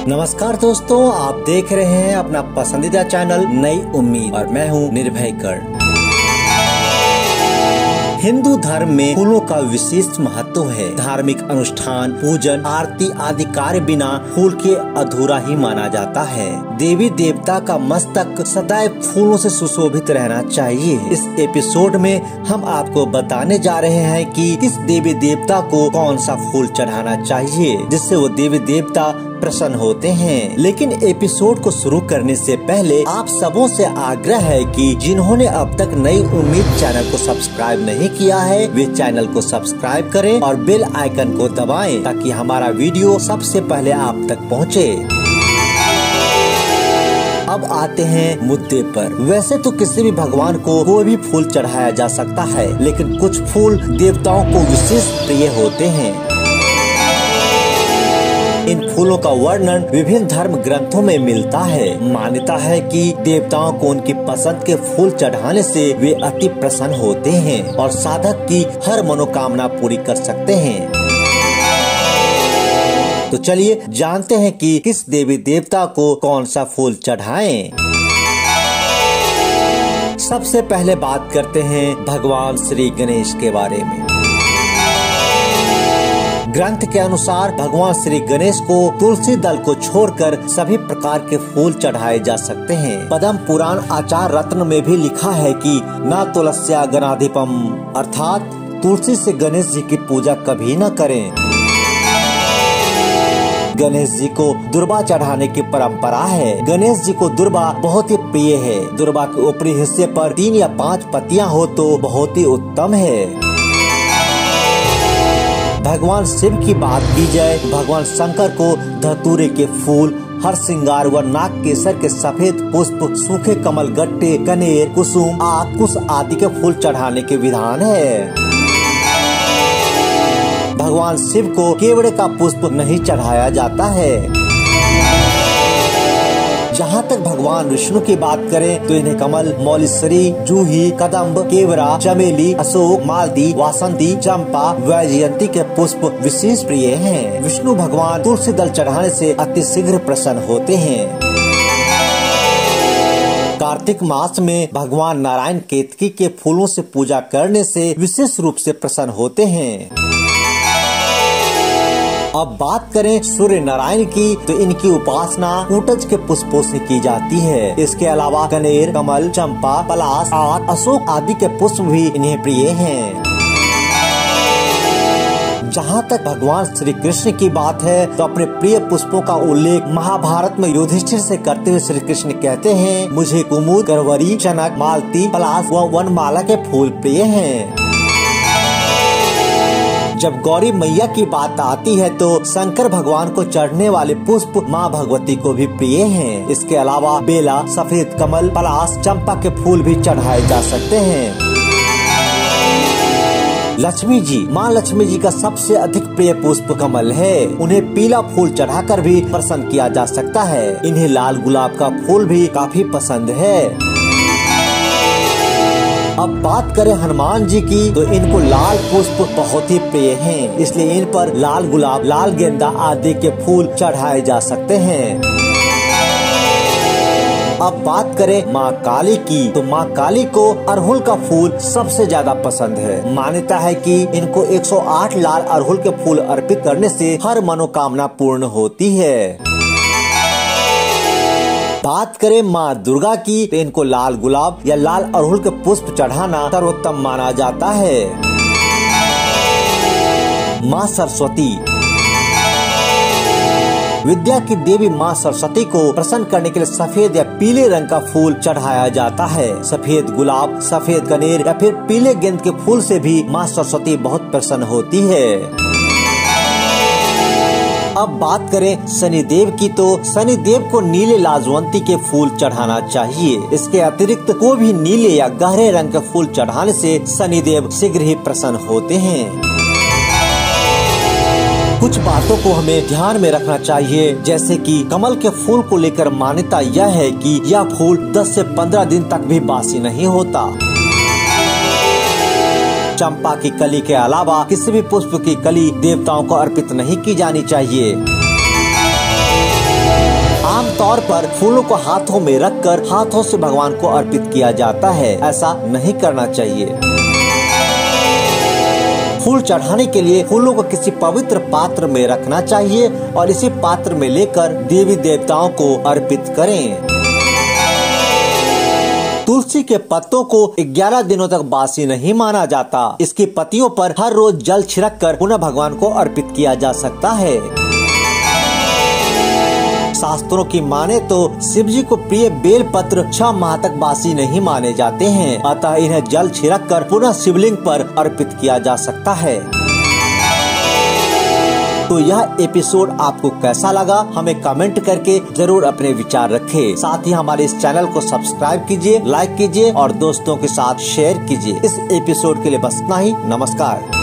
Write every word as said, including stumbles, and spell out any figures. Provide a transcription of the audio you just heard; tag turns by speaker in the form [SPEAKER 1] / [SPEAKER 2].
[SPEAKER 1] नमस्कार दोस्तों, आप देख रहे हैं अपना पसंदीदा चैनल नई उम्मीद और मैं हूं निर्भय कर्ण। हिंदू धर्म में फूलों का विशेष महत्व है। धार्मिक अनुष्ठान, पूजन, आरती आदि कार्य बिना फूल के अधूरा ही माना जाता है। देवी देवता का मस्तक सदैव फूलों से सुशोभित रहना चाहिए। इस एपिसोड में हम आपको बताने जा रहे हैं कि किस देवी देवता को कौन सा फूल चढ़ाना चाहिए जिससे वो देवी देवता प्रसन्न होते हैं। लेकिन एपिसोड को शुरू करने से पहले आप सबों से आग्रह है कि जिन्होंने अब तक नई उम्मीद चैनल को सब्सक्राइब नहीं किया है वे चैनल को सब्सक्राइब करें और बेल आइकन को दबाएं ताकि हमारा वीडियो सबसे पहले आप तक पहुंचे। अब आते हैं मुद्दे पर। वैसे तो किसी भी भगवान को कोई भी फूल चढ़ाया जा सकता है, लेकिन कुछ फूल देवताओं को विशेष प्रिय होते हैं। इन फूलों का वर्णन विभिन्न धर्म ग्रंथों में मिलता है। मान्यता है कि देवताओं को उनकी पसंद के फूल चढ़ाने से वे अति प्रसन्न होते हैं और साधक की हर मनोकामना पूरी कर सकते हैं। तो चलिए जानते हैं कि किस देवी देवता को कौन सा फूल चढ़ाएं। सबसे पहले बात करते हैं भगवान श्री गणेश के बारे में। ग्रंथ के अनुसार भगवान श्री गणेश को तुलसी दल को छोड़कर सभी प्रकार के फूल चढ़ाए जा सकते हैं। पद्म पुराण आचार रत्न में भी लिखा है कि न तुलस्या गणाधिपम, अर्थात तुलसी से गणेश जी की पूजा कभी न करें। गणेश जी को दुर्बा चढ़ाने की परंपरा है। गणेश जी को दुर्बा बहुत ही प्रिय है। दुर्बा के ऊपरी हिस्से पर तीन या पाँच पत्तियां हो तो बहुत ही उत्तम है। भगवान शिव की बात की जाए, भगवान शंकर को धतूरे के फूल, हर श्रृंगार व नाग केसर के सफेद पुष्प, सूखे कमल गट्टे, कनेर, कुसुम, आक, कुश आदि के फूल चढ़ाने के विधान है। भगवान शिव को केवड़े का पुष्प नहीं चढ़ाया जाता है। जहाँ तक भगवान विष्णु की बात करें तो इन्हें कमल, मौलीश्वरी, जूही, कदम्ब, केवड़ा, चमेली, अशोक, मालती, वासंती, चंपा, वैजयंती के पुष्प विशेष प्रिय हैं। विष्णु भगवान तुलसी दल चढ़ाने से अति शीघ्र प्रसन्न होते हैं। कार्तिक मास में भगवान नारायण केतकी के फूलों से पूजा करने से विशेष रूप से प्रसन्न होते हैं। अब बात करें सूर्य नारायण की तो इनकी उपासना ऊटज के पुष्पों से की जाती है। इसके अलावा कनेर, कमल, चंपा, पलाश, आक, अशोक आदि के पुष्प भी इन्हें प्रिय हैं। जहाँ तक भगवान श्री कृष्ण की बात है तो अपने प्रिय पुष्पों का उल्लेख महाभारत में युधिष्ठिर से करते हुए श्री कृष्ण कहते हैं, मुझे कुमुद, गरवरी, चनक, मालती, पलाश व वनमाला के फूल प्रिय हैं। जब गौरी मैया की बात आती है तो शंकर भगवान को चढ़ने वाले पुष्प माँ भगवती को भी प्रिय हैं। इसके अलावा बेला, सफेद कमल, पलाश, चंपा के फूल भी चढ़ाए जा सकते हैं। लक्ष्मी जी, माँ लक्ष्मी जी का सबसे अधिक प्रिय पुष्प कमल है। उन्हें पीला फूल चढ़ाकर भी प्रसन्न किया जा सकता है। इन्हें लाल गुलाब का फूल भी काफी पसंद है। अब बात करें हनुमान जी की तो इनको लाल पुष्प बहुत ही प्रिय हैं, इसलिए इन पर लाल गुलाब, लाल गेंदा आदि के फूल चढ़ाए जा सकते हैं। अब बात करें माँ काली की तो माँ काली को अड़हुल का फूल सबसे ज्यादा पसंद है। मान्यता है कि इनको एक सौ आठ लाल अड़हुल के फूल अर्पित करने से हर मनोकामना पूर्ण होती है। बात करें माँ दुर्गा की तो इनको लाल गुलाब या लाल अड़हुल के पुष्प चढ़ाना सर्वोत्तम माना जाता है। माँ सरस्वती, विद्या की देवी माँ सरस्वती को प्रसन्न करने के लिए सफेद या पीले रंग का फूल चढ़ाया जाता है। सफेद गुलाब, सफेद कनेर या फिर पीले गेंद के फूल से भी माँ सरस्वती बहुत प्रसन्न होती है। अब बात करें शनिदेव की तो शनिदेव को नीले लाजवंती के फूल चढ़ाना चाहिए। इसके अतिरिक्त कोई भी नीले या गहरे रंग के फूल चढ़ाने से शनिदेव शीघ्र ही प्रसन्न होते हैं। कुछ बातों को हमें ध्यान में रखना चाहिए, जैसे कि कमल के फूल को लेकर मान्यता यह है कि यह फूल दस से पंद्रह दिन तक भी बासी नहीं होता। चंपा की कली के अलावा किसी भी पुष्प की कली देवताओं को अर्पित नहीं की जानी चाहिए। आमतौर पर फूलों को हाथों में रखकर हाथों से भगवान को अर्पित किया जाता है। ऐसा नहीं करना चाहिए। फूल चढ़ाने के लिए फूलों को किसी पवित्र पात्र में रखना चाहिए और इसी पात्र में लेकर देवी देवताओं को अर्पित करें। तुलसी के पत्तों को ग्यारह दिनों तक बासी नहीं माना जाता। इसकी पत्तियों पर हर रोज जल छिड़क कर पुनः भगवान को अर्पित किया जा सकता है। शास्त्रों की माने तो शिव जी को प्रिय बेल पत्र छह माह तक बासी नहीं माने जाते हैं, अतः इन्हें जल छिड़क कर पुनः शिवलिंग पर अर्पित किया जा सकता है। तो यह एपिसोड आपको कैसा लगा हमें कमेंट करके जरूर अपने विचार रखें। साथ ही हमारे इस चैनल को सब्सक्राइब कीजिए, लाइक कीजिए और दोस्तों के साथ शेयर कीजिए। इस एपिसोड के लिए बस इतना ही। नमस्कार।